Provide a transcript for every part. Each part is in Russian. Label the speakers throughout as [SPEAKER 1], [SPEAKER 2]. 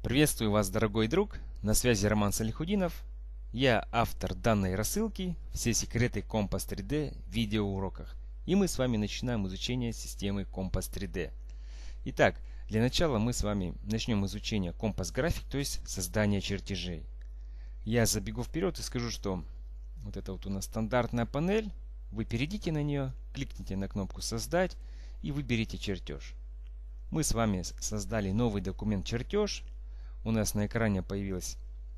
[SPEAKER 1] Приветствую вас, дорогой друг! На связи Роман Салихудинов. Я автор данной рассылки «Все секреты Компас 3D в видеоуроках». И мы с вами начинаем изучение системы Компас 3D. Итак, для начала мы с вами начнем изучение Компас График, то есть создание чертежей. Я забегу вперед и скажу, что вот это вот у нас стандартная панель. Вы перейдите на нее, кликните на кнопку «Создать» и выберите чертеж. Мы с вами создали новый документ «Чертеж». У нас на экране появился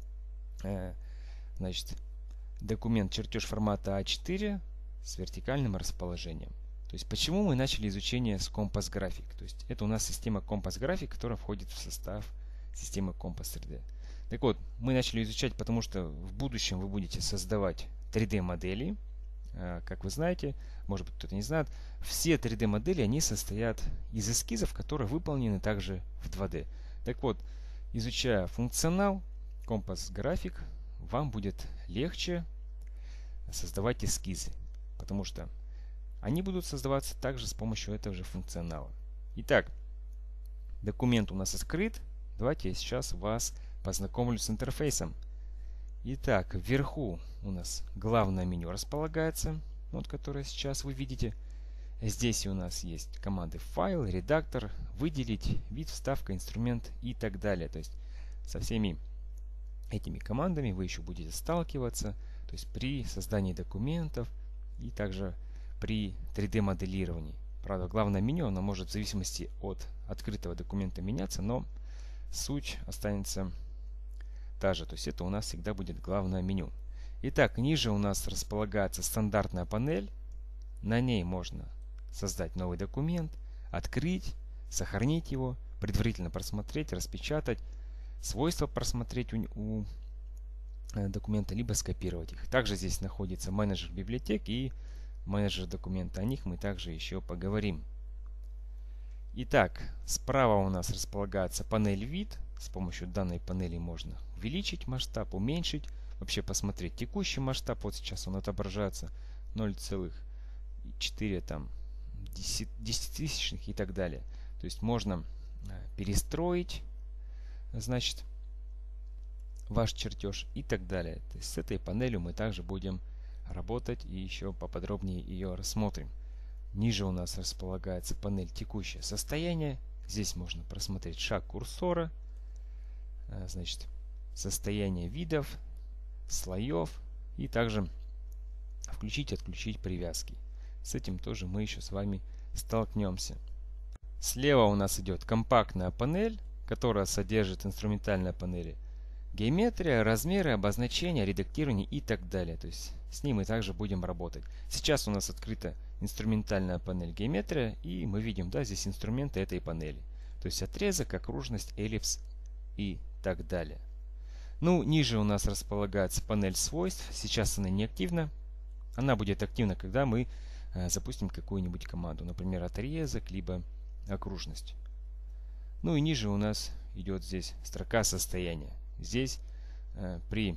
[SPEAKER 1] документ чертеж формата А4 с вертикальным расположением. То есть почему мы начали изучение с Компас График? То есть это у нас система Компас График, которая входит в состав системы Компас 3D. Так вот, мы начали изучать, потому что в будущем вы будете создавать 3D модели. Как вы знаете, может быть кто-то не знает, все 3D модели они состоят из эскизов, которые выполнены также в 2D. Так вот, изучая функционал Компас График, вам будет легче создавать эскизы, потому что они будут создаваться также с помощью этого же функционала. Итак, документ у нас открыт. Давайте я сейчас вас познакомлю с интерфейсом. Итак, вверху у нас главное меню располагается, вот которое сейчас вы видите. Здесь у нас есть команды файл, редактор, выделить, вид, вставка, инструмент и так далее. То есть со всеми этими командами вы еще будете сталкиваться, то есть при создании документов и также при 3D моделировании. Правда, главное меню, оно может в зависимости от открытого документа меняться, но суть останется та же. То есть это у нас всегда будет главное меню. Итак, ниже у нас располагается стандартная панель. На ней можно создать новый документ, открыть, сохранить его, предварительно просмотреть, распечатать, свойства просмотреть у документа, либо скопировать их. Также здесь находится менеджер библиотек и менеджер документа. О них мы также еще поговорим. Итак, справа у нас располагается панель вид. С помощью данной панели можно увеличить масштаб, уменьшить, вообще посмотреть текущий масштаб. Вот сейчас он отображается 0,4 там десятитысячных и так далее. То есть можно перестроить, значит, ваш чертеж и так далее. То есть с этой панелью мы также будем работать и еще поподробнее ее рассмотрим. Ниже у нас располагается панель текущее состояние. Здесь можно просмотреть шаг курсора, значит, состояние видов, слоев и также включить и отключить привязки. С этим тоже мы еще с вами столкнемся. Слева у нас идет компактная панель, которая содержит инструментальные панели геометрия, размеры, обозначения, редактирование и так далее. То есть с ней мы также будем работать. Сейчас у нас открыта инструментальная панель геометрия, и мы видим, да, здесь инструменты этой панели. То есть отрезок, окружность, эллипс и так далее. Ну, ниже у нас располагается панель свойств. Сейчас она не активна. Она будет активна, когда мы запустим какую-нибудь команду, например, отрезок, либо окружность. Ну и ниже у нас идет здесь строка состояния. Здесь при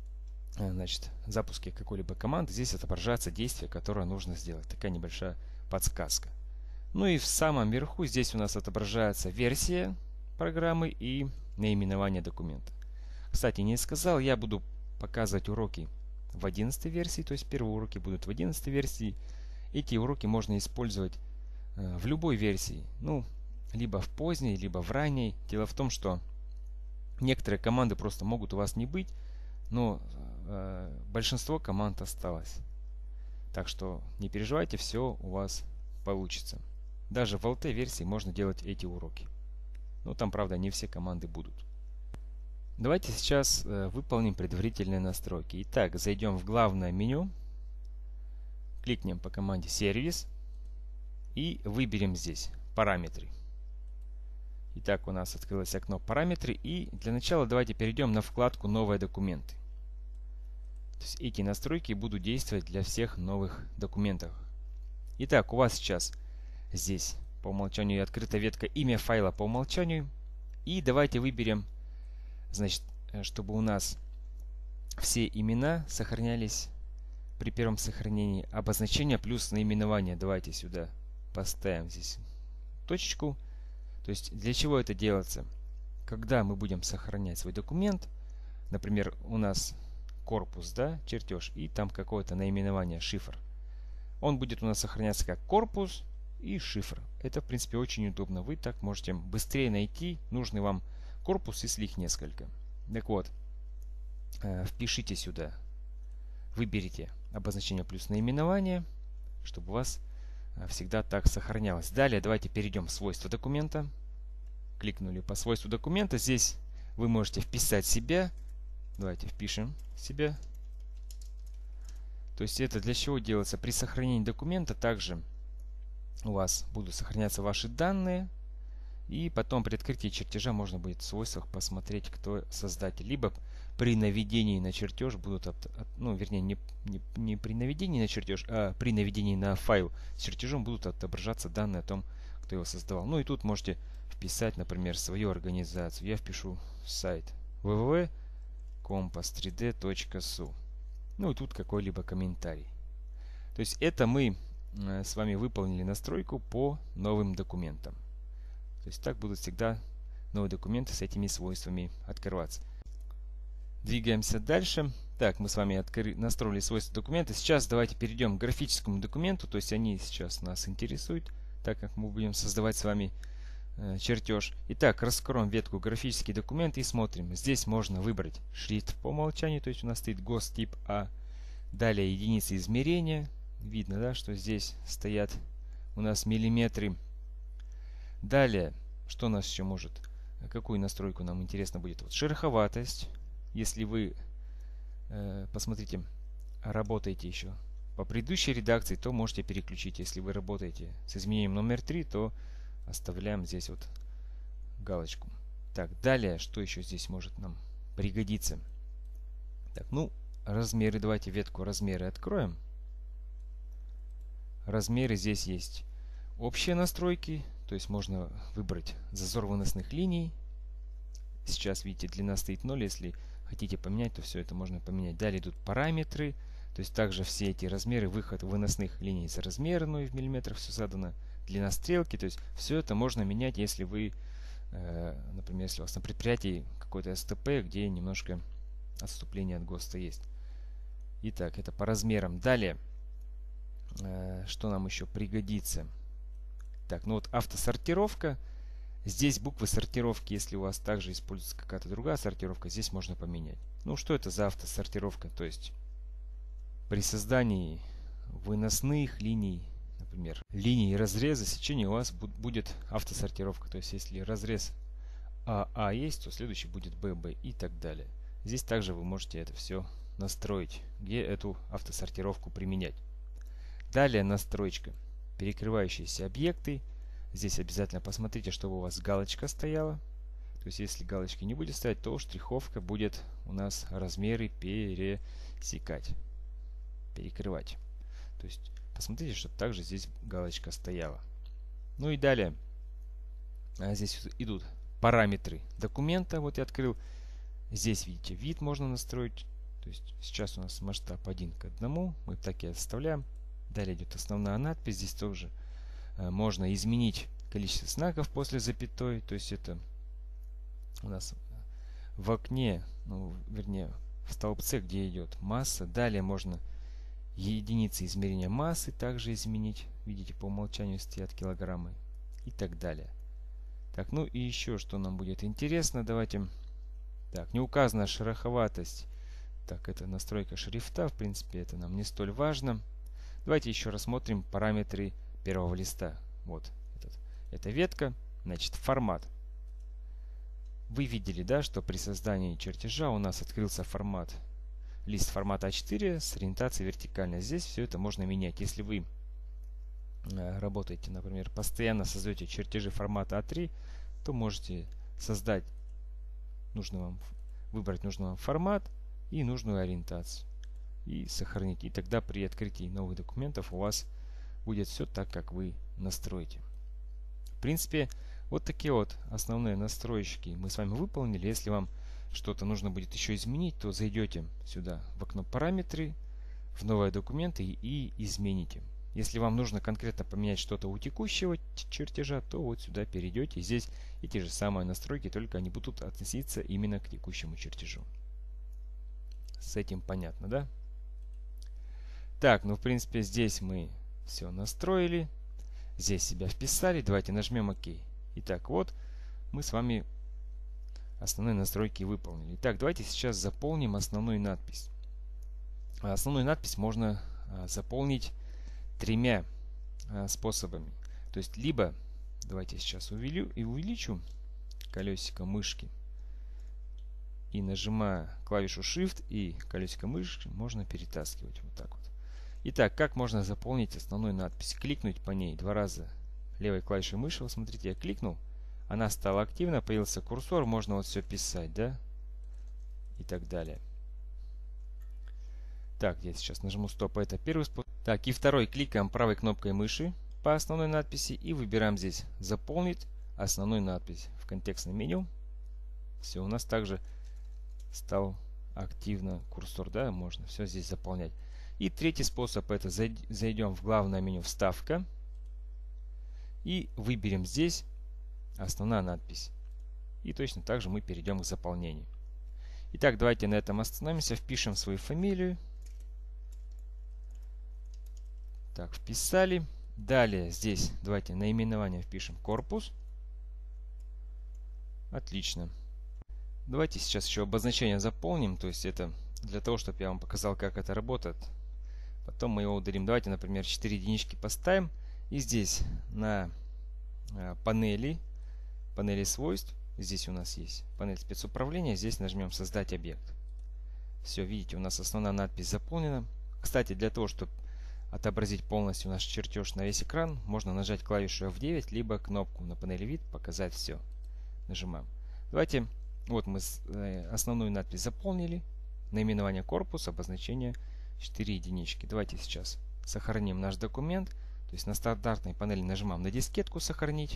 [SPEAKER 1] запуске какой-либо команды здесь отображается действие, которое нужно сделать. Такая небольшая подсказка. Ну и в самом верху здесь у нас отображается версия программы и наименование документа. Кстати, не сказал, я буду показывать уроки в 11 версии, то есть первые уроки будут в 11 версии. Эти уроки можно использовать в любой версии, ну, либо в поздней, либо в ранней. Дело в том, что некоторые команды просто могут у вас не быть, но большинство команд осталось. Так что не переживайте, все у вас получится. Даже в LT версии можно делать эти уроки. Но там, правда, не все команды будут. Давайте сейчас выполним предварительные настройки. Итак, зайдем в главное меню, кликнем по команде «Сервис» и выберем здесь «Параметры». Итак, у нас открылось окно «Параметры», и для начала давайте перейдем на вкладку «Новые документы». То есть эти настройки будут действовать для всех новых документов. Итак, у вас сейчас здесь по умолчанию открыта ветка «Имя файла по умолчанию». И давайте выберем, значит, чтобы у нас все имена сохранялись при первом сохранении. Обозначение плюс наименование. Давайте сюда поставим здесь точечку. То есть для чего это делается? когда мы будем сохранять свой документ, например, у нас корпус, да, чертеж, и там какое-то наименование, шифр. Он будет у нас сохраняться как корпус и шифр. Это, в принципе, очень удобно. Вы так можете быстрее найти нужный вам корпус, если их несколько. Так вот, впишите сюда, выберите обозначение плюс наименование, чтобы у вас всегда так сохранялось. Далее давайте перейдем в свойства документа. Кликнули по свойству документа. Здесь вы можете вписать себя. Давайте впишем себя. То есть это для чего делается? При сохранении документа также у вас будут сохраняться ваши данные. И потом при открытии чертежа можно будет в свойствах посмотреть, кто создатель. Либо при наведении на чертеж будут, ну, вернее, не при наведении на чертеж, а при наведении на файл с чертежом будут отображаться данные о том, кто его создавал. Ну и тут можете вписать, например, свою организацию. Я впишу сайт www.compass3d.su. Ну и тут какой-либо комментарий. То есть это мы с вами выполнили настройку по новым документам. То есть так будут всегда новые документы с этими свойствами открываться. Двигаемся дальше. Так, мы с вами настроили свойства документа. Сейчас давайте перейдем к графическому документу. То есть они сейчас нас интересуют, так как мы будем создавать с вами чертеж. Итак, раскроем ветку графический документ и смотрим. Здесь можно выбрать шрифт по умолчанию. То есть у нас стоит ГОСТ тип А. Далее единицы измерения. Видно, да, что здесь стоят у нас миллиметры. Далее, что у нас еще может, какую настройку нам интересно будет? Вот шероховатость. Если вы, посмотрите, работаете еще по предыдущей редакции, то можете переключить. Если вы работаете с изменением номер 3, то оставляем здесь вот галочку. Так, далее, что еще здесь может нам пригодиться? Так, ну, размеры, давайте ветку размеры откроем. Размеры здесь есть общие настройки. То есть можно выбрать зазор выносных линий. Сейчас, видите, длина стоит 0. Если хотите поменять, то все это можно поменять. Далее идут параметры. То есть также все эти размеры, выход выносных линий соразмерную в миллиметрах все задано. Длина стрелки. То есть все это можно менять, если вы, например, если у вас на предприятии какой-то СТП, где немножко отступление от ГОСТа есть. Итак, это по размерам. Далее, что нам еще пригодится? Так, ну вот автосортировка. Здесь буквы сортировки, если у вас также используется какая-то другая сортировка, здесь можно поменять. Ну, что это за автосортировка? То есть при создании выносных линий, например, линий разреза сечения у вас будет автосортировка. То есть если разрез АА есть, то следующий будет ББ и так далее. Здесь также вы можете это все настроить, где эту автосортировку применять. Далее настройка. Перекрывающиеся объекты. Здесь обязательно посмотрите, чтобы у вас галочка стояла. То есть если галочки не будет стоять, то штриховка будет у нас размеры пересекать. Перекрывать. То есть посмотрите, чтобы также здесь галочка стояла. Ну и далее. Здесь идут параметры документа. Вот я открыл. Здесь видите, вид можно настроить. То есть сейчас у нас масштаб 1 к 1. Мы так и оставляем. Далее идет основная надпись. Здесь тоже можно изменить количество знаков после запятой. То есть это у нас в окне, ну, вернее в столбце, где идет масса. Далее можно единицы измерения массы также изменить. Видите, по умолчанию стоят килограммы и так далее. Так, ну и еще что нам будет интересно. Давайте. Так, не указана шероховатость. Так, это настройка шрифта. В принципе, это нам не столь важно. Давайте еще рассмотрим параметры первого листа. Вот эта ветка. Значит, формат. Вы видели, да, что при создании чертежа у нас открылся формат. Лист формата А4 с ориентацией вертикально. Здесь все это можно менять. Если вы работаете, например, постоянно создаете чертежи формата А3, то можете создать выбрать нужный вам формат и нужную ориентацию. И сохранить. И тогда при открытии новых документов у вас будет все так, как вы настроите. В принципе, вот такие вот основные настройки мы с вами выполнили. Если вам что-то нужно будет еще изменить, то зайдете сюда в окно параметры, в новые документы и измените. Если вам нужно конкретно поменять что-то у текущего чертежа, то вот сюда перейдете. Здесь эти же самые настройки, только они будут относиться именно к текущему чертежу. С этим понятно, да? Так, ну в принципе здесь мы все настроили. Здесь себя вписали. Давайте нажмем ОК. Итак, вот мы с вами основные настройки выполнили. Итак, давайте сейчас заполним основную надпись. Основную надпись можно заполнить тремя способами. То есть, либо, давайте сейчас увеличу колесико мышки и нажимая клавишу Shift и колесико мышки можно перетаскивать вот так вот. Итак, как можно заполнить основную надпись? Кликнуть по ней 2 раза левой клавишей мыши. Вот смотрите, я кликнул, она стала активна, появился курсор, можно вот все писать, да? И так далее. Так, я сейчас нажму стоп, это первый способ. Так, и второй, кликаем правой кнопкой мыши по основной надписи и выбираем здесь «Заполнить основную надпись» в контекстном меню. Все, у нас также стал активно курсор, да, можно все здесь заполнять. И третий способ, это зайдем в главное меню «Вставка» и выберем здесь «Основная надпись». И точно так же мы перейдем к заполнению. Итак, давайте на этом остановимся, впишем свою фамилию. Так, вписали. Далее здесь давайте наименование впишем корпус. Отлично. Давайте сейчас еще обозначение заполним. То есть это для того, чтобы я вам показал, как это работает. Потом мы его удалим. Давайте, например, 4 единички поставим. И здесь на панели свойств, здесь у нас есть панель спецуправления. Здесь нажмем «Создать объект». Все, видите, у нас основная надпись заполнена. Кстати, для того, чтобы отобразить полностью наш чертеж на весь экран, можно нажать клавишу F9, либо кнопку на панели вид «Показать все». Нажимаем. Давайте, вот мы основную надпись заполнили, наименование корпуса, обозначение 4 единички. Давайте сейчас сохраним наш документ. То есть на стандартной панели нажимаем на дискетку «Сохранить».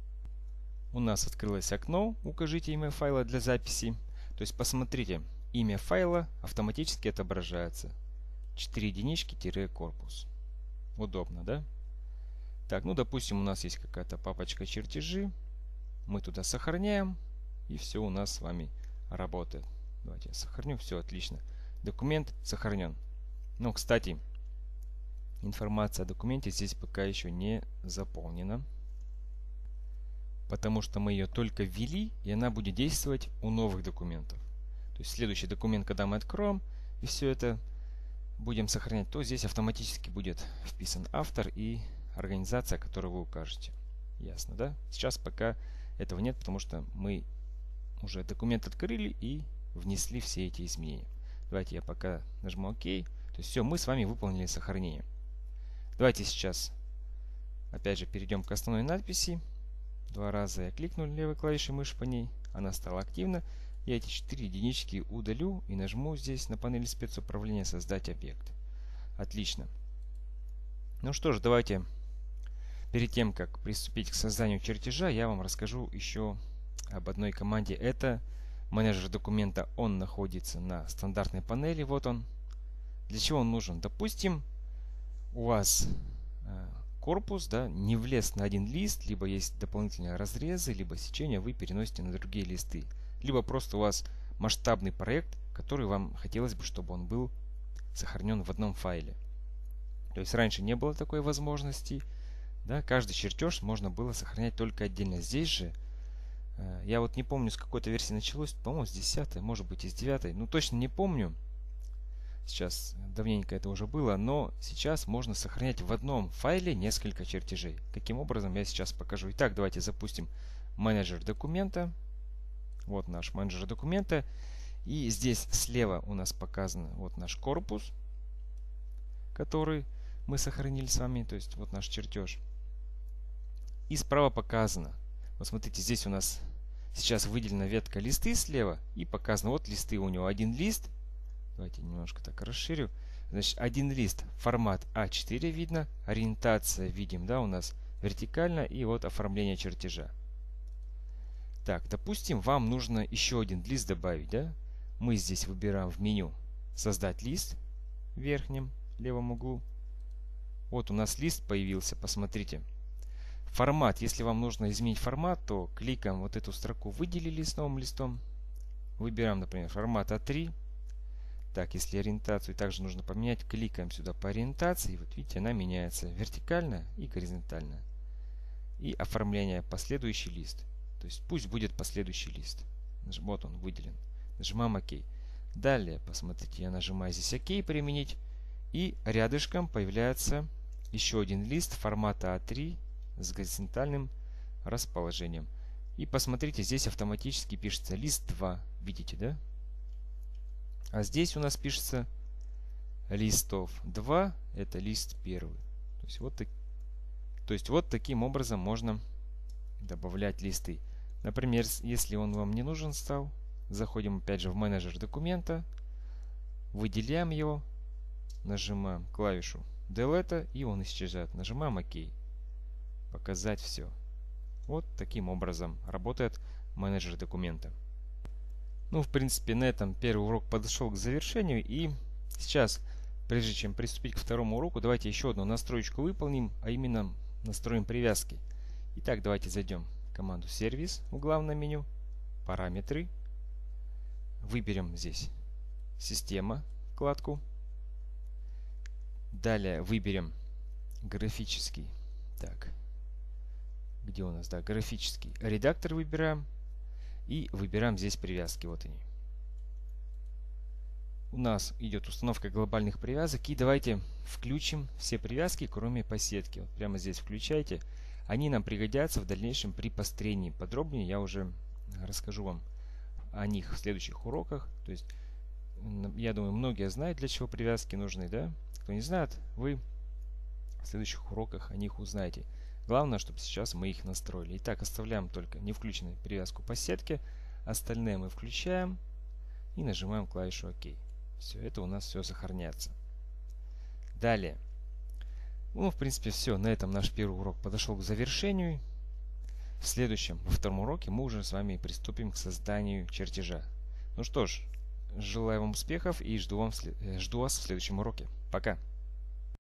[SPEAKER 1] У нас открылось окно «Укажите имя файла для записи». То есть посмотрите, имя файла автоматически отображается. 4 единички-корпус. Удобно, да? Так, ну допустим, у нас есть какая-то папочка чертежи. Мы туда сохраняем. И все у нас с вами работает. Давайте я сохраню. Все, отлично. Документ сохранен. Но, кстати, информация о документе здесь пока еще не заполнена. Потому что мы ее только ввели, и она будет действовать у новых документов. То есть следующий документ, когда мы откроем, и все это будем сохранять, то здесь автоматически будет вписан автор и организация, которую вы укажете. Ясно, да? Сейчас пока этого нет, потому что мы уже документ открыли и внесли все эти изменения. Давайте я пока нажму ОК. То есть все, мы с вами выполнили сохранение. Давайте сейчас опять же перейдем к основной надписи. 2 раза я кликнул левой клавишей мыши по ней, она стала активна. Я эти 4 единички удалю и нажму здесь на панели спецуправления «Создать объект». Отлично. Ну что ж, давайте перед тем, как приступить к созданию чертежа, я вам расскажу еще об одной команде. Это менеджер документа. Он находится на стандартной панели. Вот он. Для чего он нужен? Допустим, у вас корпус, да, не влез на один лист, либо есть дополнительные разрезы, либо сечения, вы переносите на другие листы. Либо просто у вас масштабный проект, который вам хотелось бы, чтобы он был сохранен в одном файле. То есть раньше не было такой возможности. Да, каждый чертеж можно было сохранять только отдельно. Здесь же, я вот не помню, с какой-то версии началось, по-моему, с 10, может быть, из 9. Ну, точно не помню. Сейчас давненько это уже было, но сейчас можно сохранять в одном файле несколько чертежей. Каким образом, я сейчас покажу. Итак, давайте запустим менеджер документа. Вот наш менеджер документа. И здесь слева у нас показан вот наш корпус, который мы сохранили с вами. То есть вот наш чертеж. И справа показано. Вот смотрите, здесь у нас сейчас выделена ветка листы слева. И показано вот листы у него. Один лист. Давайте немножко так расширю. Значит, один лист, формат А4 видно. Ориентация видим, да, у нас вертикально. И вот оформление чертежа. Так, допустим, вам нужно еще один лист добавить, да? Мы здесь выбираем в меню «Создать лист» в верхнем левом углу. Вот у нас лист появился, посмотрите. Формат. Если вам нужно изменить формат, то кликаем вот эту строку «Выделили» с новым листом. Выбираем, например, формат А3. Так, если ориентацию также нужно поменять, кликаем сюда по ориентации. Вот видите, она меняется вертикально и горизонтально. И оформление последующий лист. То есть пусть будет последующий лист. Вот он выделен. Нажимаем ОК. Далее, посмотрите, я нажимаю здесь ОК применить. И рядышком появляется еще один лист формата А3 с горизонтальным расположением. И посмотрите, здесь автоматически пишется лист 2. Видите, да? А здесь у нас пишется листов 2. Это лист 1. То есть вот таким образом можно добавлять листы. Например, если он вам не нужен стал, заходим опять же в менеджер документа, выделяем его, нажимаем клавишу Delete, и он исчезает. Нажимаем ОК. Показать все. Вот таким образом работает менеджер документа. Ну, в принципе, на этом первый урок подошел к завершению. И сейчас, прежде чем приступить к второму уроку, давайте еще одну настроечку выполним, а именно настроим привязки. Итак, давайте зайдем в команду «Сервис» в главном меню, «Параметры». Выберем здесь «Система» вкладку. Далее выберем «Графический». Так, где у нас? Да, «Графический редактор» выбираем. И выбираем здесь привязки. Вот они. У нас идет установка глобальных привязок. И давайте включим все привязки, кроме по сетке. Вот прямо здесь включайте. Они нам пригодятся в дальнейшем при построении. Подробнее я уже расскажу вам о них в следующих уроках. То есть, я думаю, многие знают, для чего привязки нужны, да? Кто не знает, вы в следующих уроках о них узнаете. Главное, чтобы сейчас мы их настроили. Итак, оставляем только не включенную привязку по сетке. Остальные мы включаем и нажимаем клавишу ОК. Все, это у нас все сохраняется. Далее. Ну, в принципе, все. На этом наш первый урок подошел к завершению. В следующем, во втором уроке, мы уже с вами приступим к созданию чертежа. Ну что ж, желаю вам успехов и жду вас в следующем уроке. Пока!